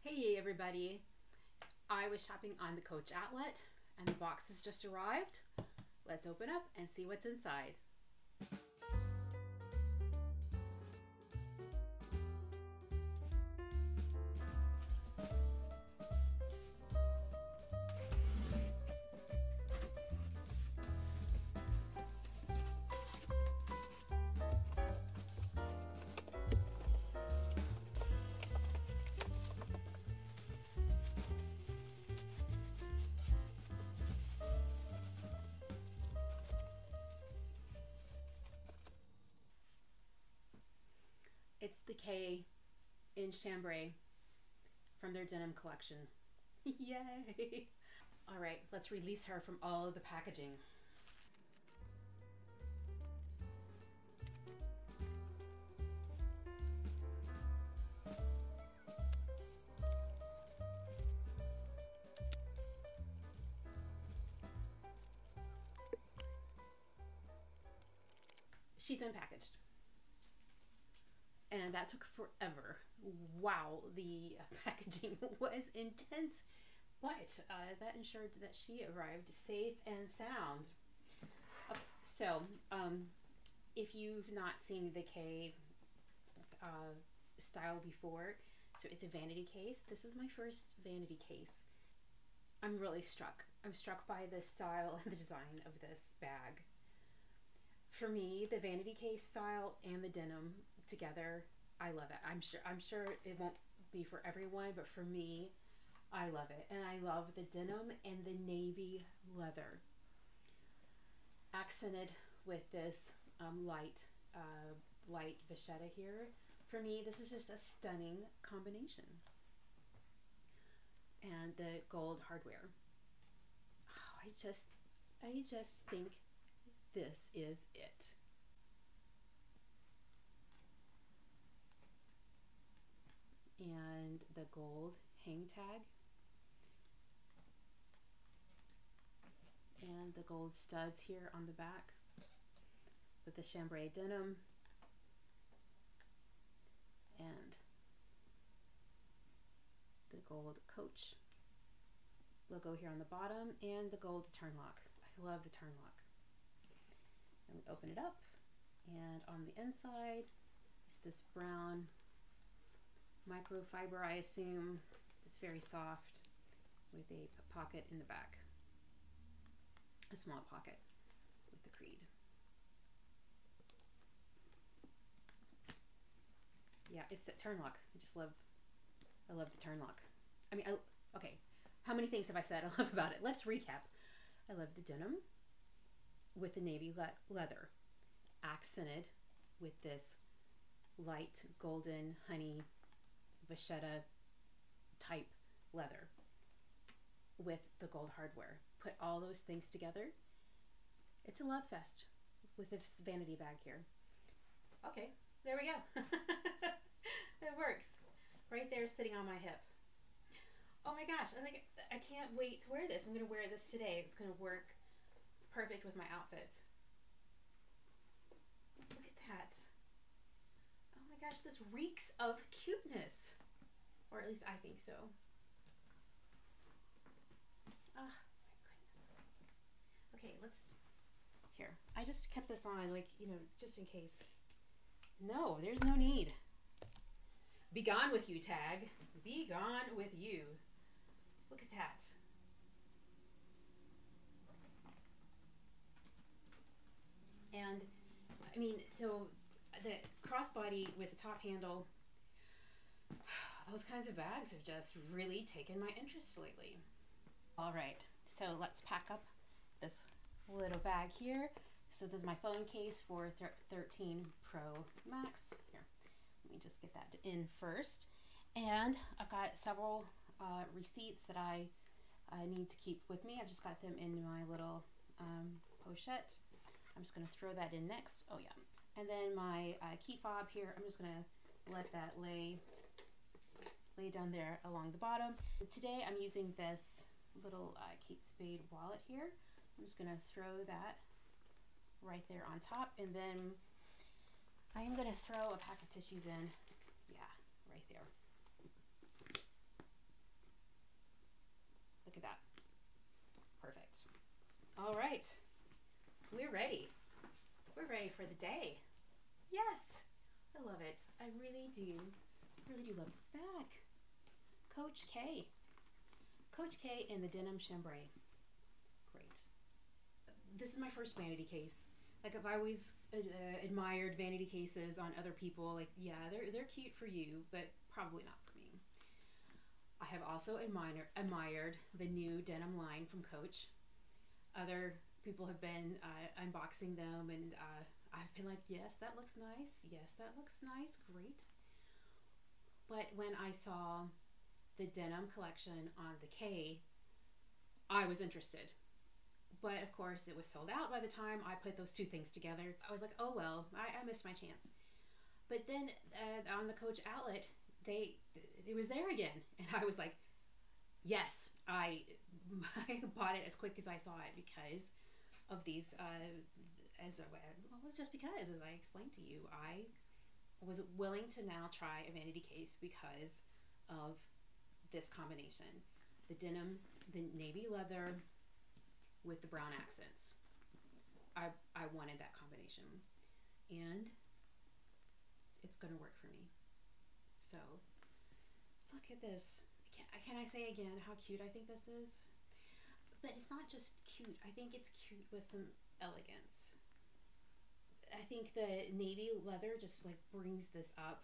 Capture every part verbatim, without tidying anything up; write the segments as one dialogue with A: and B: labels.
A: Hey everybody, I was shopping on the Coach outlet and the box has just arrived. Let's open up and see what's inside. It's the K in chambray from their denim collection. Yay! All right, let's release her from all of the packaging. She's unpackaged. And that took forever. Wow, the packaging was intense, but uh, that ensured that she arrived safe and sound. Okay, so, um, if you've not seen the K uh, style before, so it's a vanity case. This is my first vanity case. I'm really struck. I'm struck by the style and the design of this bag. For me, the vanity case style and the denim together, I love it. I'm sure I'm sure it won't be for everyone, but for me, I love it. And I love the denim and the navy leather. Accented with this um, light, uh, light vachetta here. For me, this is just a stunning combination. And the gold hardware. Oh, I just, I just think this is it. And the gold hang tag. And the gold studs here on the back with the chambray denim. And the gold Coach logo here on the bottom and the gold turn lock. I love the turn lock. And we open it up, and on the inside is this brown microfiber, I assume. It's very soft with a pocket in the back, a small pocket with the Creed. Yeah, it's the turn lock. I just love, I love the turn lock. I mean, I, okay, how many things have I said I love about it? Let's recap. I love the denim with the navy le leather, accented with this light golden honey vachetta type leather with the gold hardware. Put all those things together. It's a love fest with this vanity bag here. Okay, there we go. It works. Right there sitting on my hip. Oh my gosh, I think I can't wait to wear this. I'm gonna wear this today. It's gonna work perfect with my outfit. Look at that. Oh my gosh, this reeks of cuteness. Or at least I think so. Ah, oh, my goodness. Okay, let's, here. I just kept this on, like, you know, just in case. No, there's no need. Be gone with you, tag. Be gone with you. Look at that. And I mean, so the crossbody with the top handle, those kinds of bags have just really taken my interest lately. All right, so let's pack up this little bag here. So this is my phone case for thirteen Pro Max. Here, let me just get that in first. And I've got several uh, receipts that I, I need to keep with me. I've just got them in my little um, pochette. I'm just going to throw that in next. Oh yeah. And then my uh, key fob here, I'm just going to let that lay, lay down there along the bottom. And today I'm using this little uh, Kate Spade wallet here. I'm just going to throw that right there on top. And then I am going to throw a pack of tissues in. Yeah, right there. for the day. Yes, I love it. I really do. I really do love this bag. Coach K. Coach K and the denim chambray. Great. This is my first vanity case. Like, I've always uh, admired vanity cases on other people. Like, yeah, they're they're cute for you, but probably not for me. I have also admired admired the new denim line from Coach. Other people have been uh, unboxing them, and uh, I've been like, yes, that looks nice. Yes, that looks nice. Great. But when I saw the denim collection on the K, I was interested. But of course, it was sold out by the time I put those two things together. I was like, oh well, I, I missed my chance. But then uh, on the Coach outlet, they it was there again, and I was like, yes, I, I bought it as quick as I saw it because of these. Uh, as a, well, just because, as I explained to you, I was willing to now try a vanity case because of this combination: the denim, the navy leather, with the brown accents. I, I wanted that combination, and it's gonna work for me. So look at this. Can, can I say again how cute I think this is? But it's not just cute. I think it's cute with some elegance. I think the navy leather just like brings this up.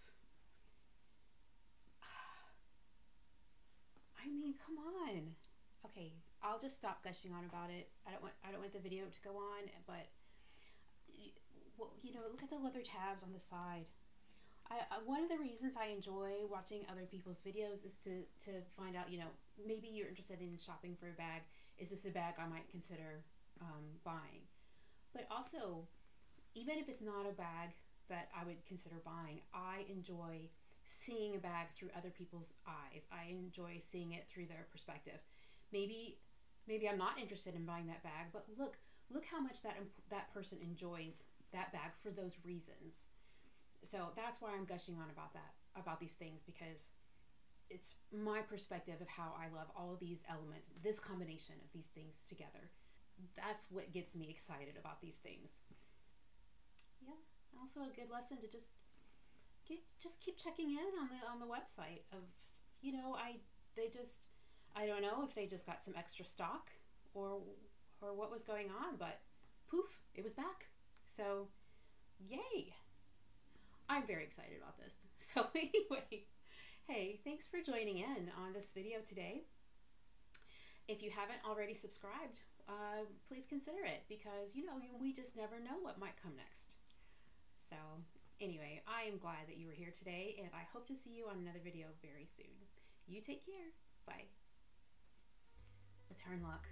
A: I mean, come on. Okay, I'll just stop gushing on about it. I don't want I don't want the video to go on, but well, you know, look at the leather tabs on the side. I, I one of the reasons I enjoy watching other people's videos is to to find out, you know, maybe you're interested in shopping for a bag. Is this a bag I might consider um, buying? But also, even if it's not a bag that I would consider buying, I enjoy seeing a bag through other people's eyes. I enjoy seeing it through their perspective. Maybe, maybe I'm not interested in buying that bag, but look, look how much that that person enjoys that bag for those reasons. So that's why I'm gushing on about that, about these things, because it's my perspective of how I love all of these elements, this combination of these things together. That's what gets me excited about these things. Yeah, also a good lesson to just get, just keep checking in on the on the website of, you know, I they just. I don't know if they just got some extra stock or or what was going on, but poof, it was back. So, yay. I'm very excited about this. So anyway, hey, thanks for joining in on this video today. If you haven't already subscribed, uh, please consider it, because, you know, we just never know what might come next. So anyway, I am glad that you were here today, and I hope to see you on another video very soon. You take care. Bye. The turn lock.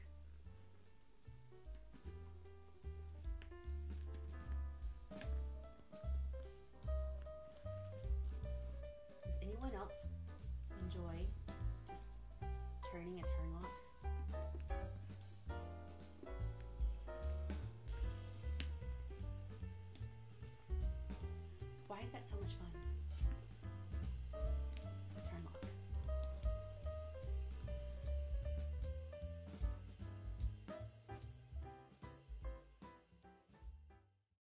A: Does anyone else enjoy just turning a turn lock? Why is that so much fun?